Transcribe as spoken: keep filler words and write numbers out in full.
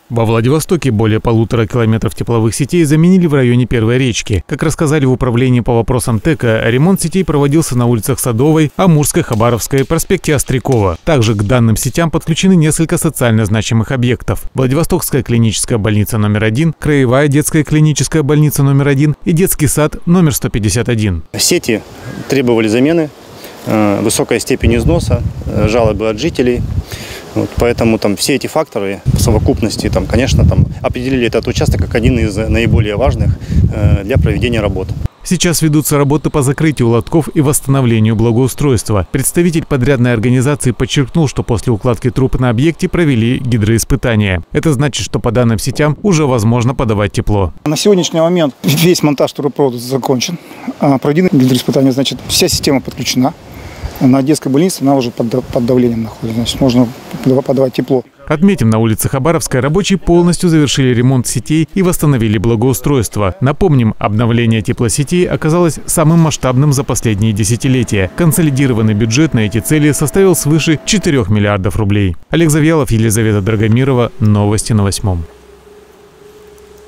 Во Владивостоке более полутора километров тепловых сетей заменили в районе Первой речки. Как рассказали в управлении по вопросам ТЭКа, ремонт сетей проводился на улицах Садовой, Амурской, Хабаровской, проспекте Острякова. Также к данным сетям подключены несколько социально значимых объектов: Владивостокская клиническая больница номер один, Краевая детская клиническая больница номер один и детский сад номер сто пятьдесят один. Сети требовали замены, высокая степень износа, жалобы от жителей. Вот, поэтому там все эти факторы в совокупности, там, конечно, там, определили этот участок как один из наиболее важных э, для проведения работ. Сейчас ведутся работы по закрытию лотков и восстановлению благоустройства. Представитель подрядной организации подчеркнул, что после укладки труб на объекте провели гидроиспытания. Это значит, что по данным сетям уже возможно подавать тепло. На сегодняшний момент весь монтаж трубопровода закончен. Проведены гидроиспытания, значит, вся система подключена. На детской больнице она уже под, под давлением находится, значит, можно подавать тепло. Отметим, на улице Хабаровской рабочие полностью завершили ремонт сетей и восстановили благоустройство. Напомним, обновление теплосетей оказалось самым масштабным за последние десятилетия. Консолидированный бюджет на эти цели составил свыше четырёх миллиардов рублей. Олег Завьялов, Елизавета Драгомирова. Новости на восьмом.